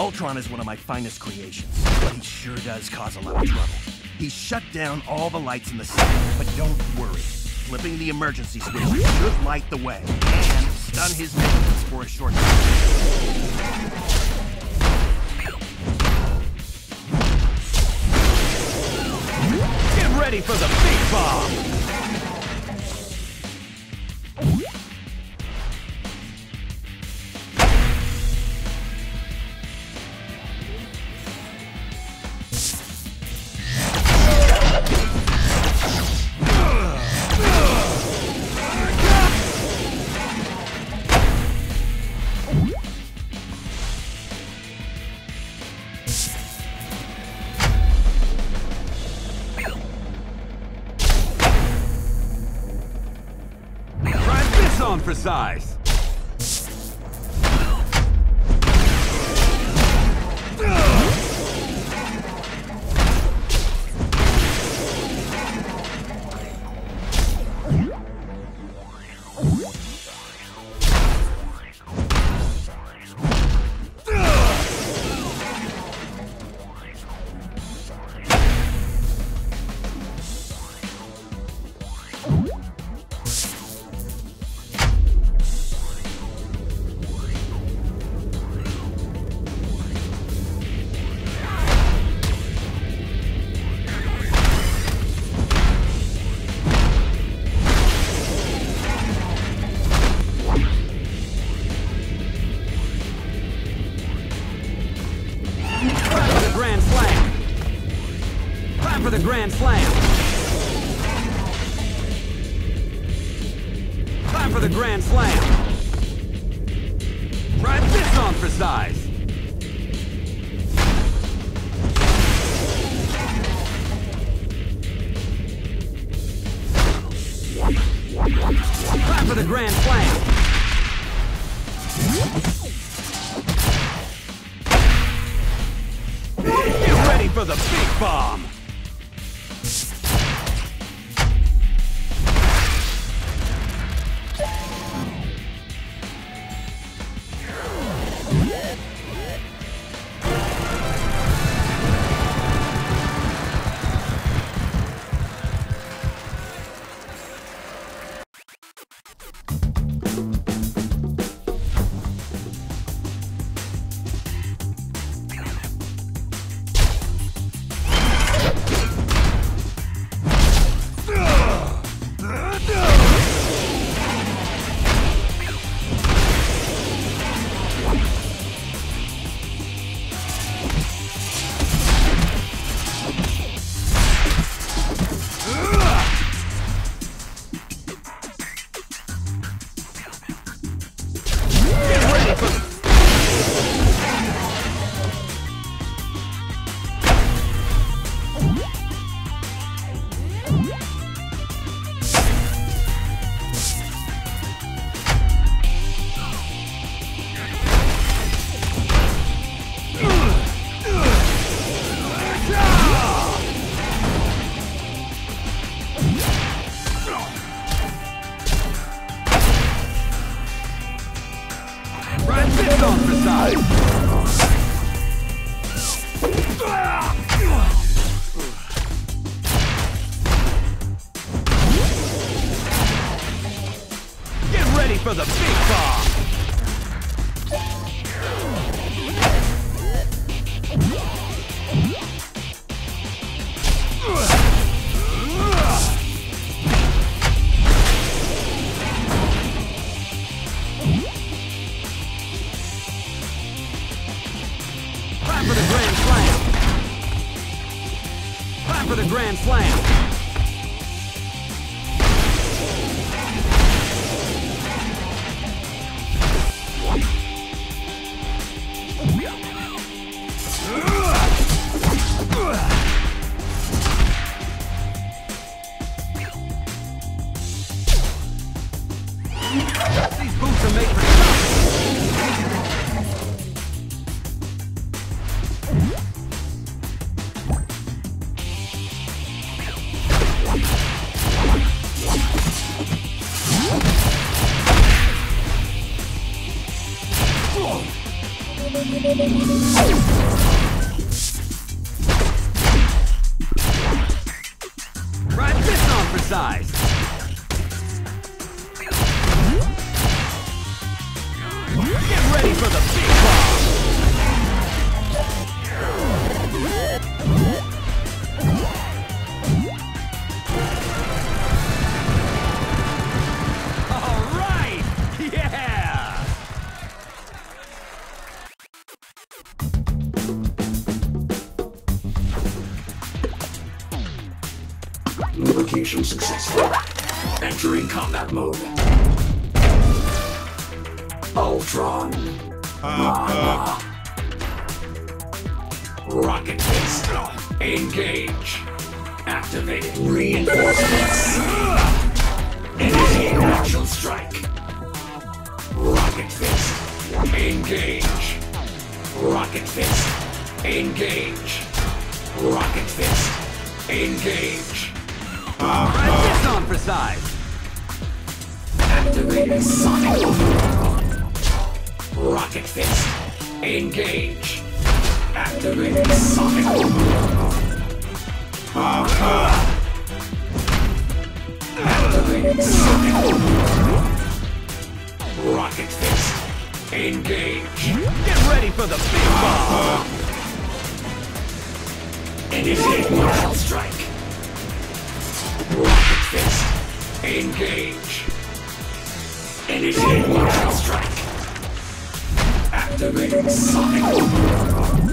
Voltron is one of my finest creations, but he sure does cause a lot of trouble. He's shut down all the lights in the city, but don't worry. Flipping the emergency switch should light the way and stun his minions for a short time. Get ready for the big bomb! On for size. For the Grand Slam! Time for the Grand Slam! Try this on for size! Time for the Grand Slam! Get ready for the big bomb! On for size. Get ready for the big bomb! Time for the Grand Slam! Time for the Grand Slam! These boots are made for Try this on for size. Get ready for the big bomb. All right! Yeah! Lubrication successful. Entering combat mode. Ultron. Rocket Fist. Engage. Activating reinforcements. Initiate martial strike. Rocket Fist. Engage. Rocket Fist. Engage. Rocket Fist. Engage. Try this on for size. Activating Sonic Boom. Rocket Fist. Engage. Activating Sonic Boom. Activating Sonic Boom. Rocket Fist. Engage. Get ready for the big bomb. Initiate martial strike. Rocket Fist. Engage. Initiate martial strike. Activating Sonic Boom.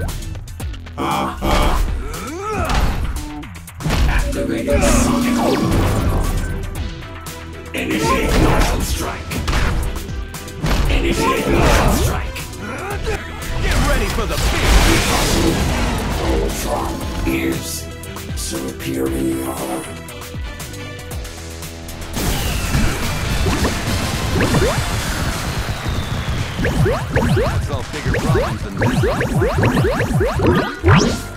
Activating Sonic Boom. Initiate martial strike. Initiate martial strike. Get ready for the big bomb. Ultron is superior. Solve bigger problems than this.